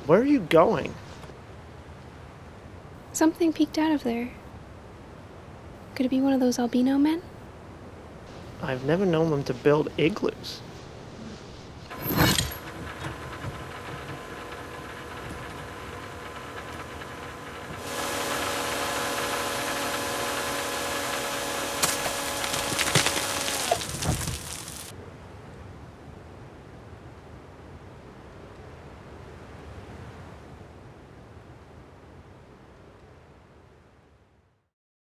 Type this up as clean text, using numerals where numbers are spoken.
Where are you going? Something peeked out of there. Could it be one of those albino men? I've never known them to build igloos.